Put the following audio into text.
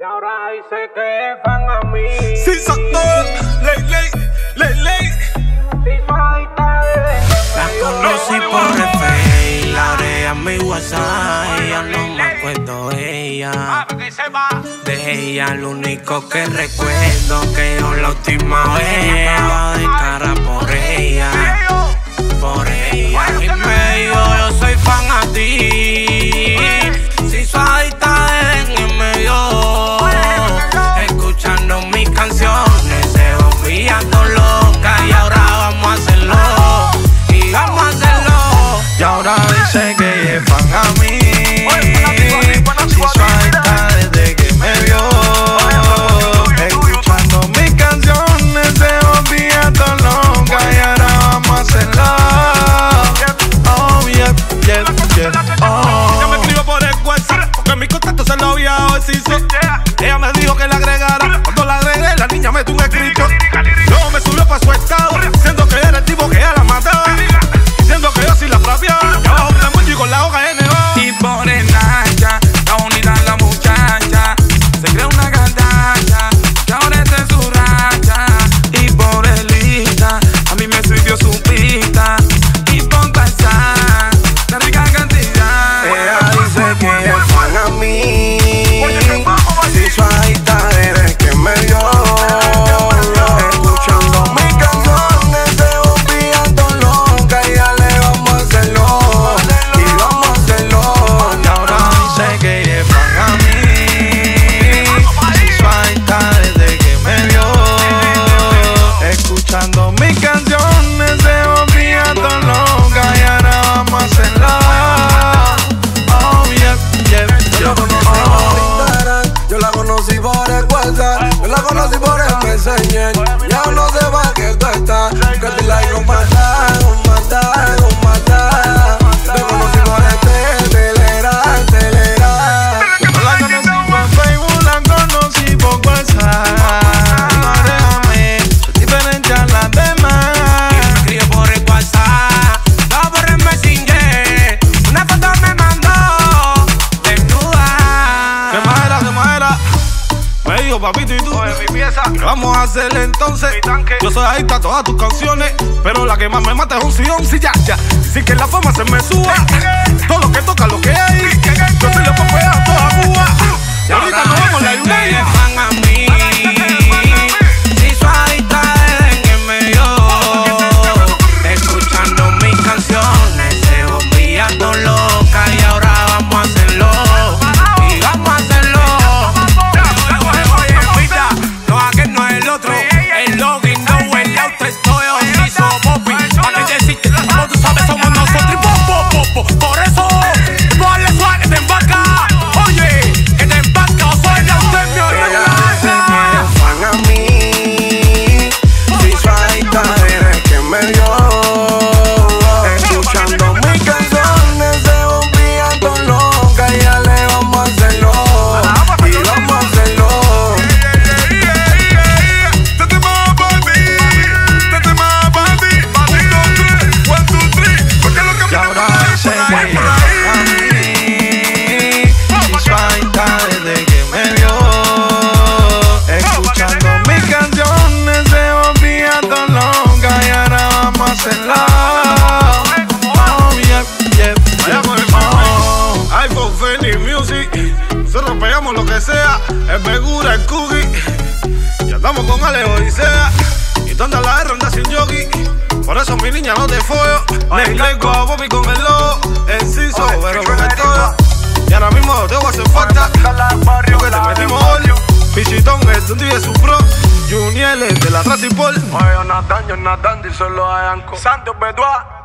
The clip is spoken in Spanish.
Y ahora dice que es fan a mí. Sí, ley. La conocí por el Face, la agregué a mi WhatsApp. Ya no me acuerdo de ella. De ella lo único que recuerdo que yo la última vez estaba de cara por ella. Por ella. Y me dijo yo soy fan a ti. Si soy adicta desde que me dio. Escuchando mis canciones se volviendo loca. Y ahora vamos a hacerlo. Y vamos a hacerlo. Y ahora dice que es fan a mí. Si soy adicta desde que me vio. Escuchando mis canciones se volviendo loca. Y ahora vamos a hacerlo. Oh, yeah. Oh. Ella me escribió por el WhatsApp porque mi contacto se lo había deshizo. Ella me dijo que la agregara. Cuando la agregué, la niña metió un escrito. Luego me subió para su estado, diciendo que era el tipo que ella la mataba, diciendo que yo sí la frapeaba. Y abajo un emoji con la hoja N.O. Y por el Nacha, está bonita la muchacha. Se cree una gandalla, que ahora está en su racha. Y por el Insta, a mí me sirvió su pista. Y por WhatsApp, la rica cantidad. Ella dice que es fan a mí. Si soy adicta desde que me vio. Escuchando mis canciones se volviendo loca. Y ya le vamos a hacerlo. Y vamos a hacerlo. Y ahora dice que es fan a mí. Si soy adicta desde que me vio. Escuchando mis canciones se volviendo loca. Y ahora vamos a hacerlo. Oh, yeah. Yo la conocí por el WhatsApp, yo la conocí por el Messenger. Ya no sé para qué tú estás, que te la digo matar. Te conocí por el Telegram. Yo la conocí por Facebook, la conocí por WhatsApp. Déjame, soy diferente a las demás. Me escribió por el WhatsApp, no por el Messenger. Una foto me mandó desnuda. ¿Qué más era? Me dijo papito, ¿y tú? ¿Qué vamos a hacer entonces? Yo soy adicta a todas tus canciones, pero la que más me mata es un sillón, sí, ya. Sin que la fama se me suba. Todo lo que toca, lo que hay. Yo soy la popea toda Cuba. Y ahorita nos vamos a la United. Fan a mí. Si soy adicta desde que me dio. Escuchando mis canciones se volviendo loca. Y ahora vamos a hacerlo. Y vamos a hacerlo. No, aquel no es el otro. El login no el auto. Estoy ojizo, popi. A que decirte, como tú sabes, somos nosotros. Por eso, ponle suave, te embarca. Oye, que te embarca o soy el auto en mi Ella dice que es fan a mí. Si soy adicta desde que me vio. Escuchando mis canciones se volviendo loca. Y ya le vamos a hacerlo. Y vamos a hacerlo. Y ahora dice que es fan a mí. Si soy adicta desde que me vio. Escuchando mis canciones se volviendo loca. Y ahora vamos a hacerla. Oh, yeah. Oh. iPhone, Feli, Music. Nosotros pegamos lo que sea. El Megura, el Cookie. Y andamos con Ale Odisea. Y tú andas la R, andas sin yogi. Por eso mi niña no te follo. Le traigo a Bobby con el logo. Enciso, pero con el todo. Y ahora mismo te voy a hacer falta. Porque te metimos óleo. Pichitón es de un día su pro. Juniel es de la Tracipol. Oye, Jonathan, díselo a Yanko. Santos Bedua.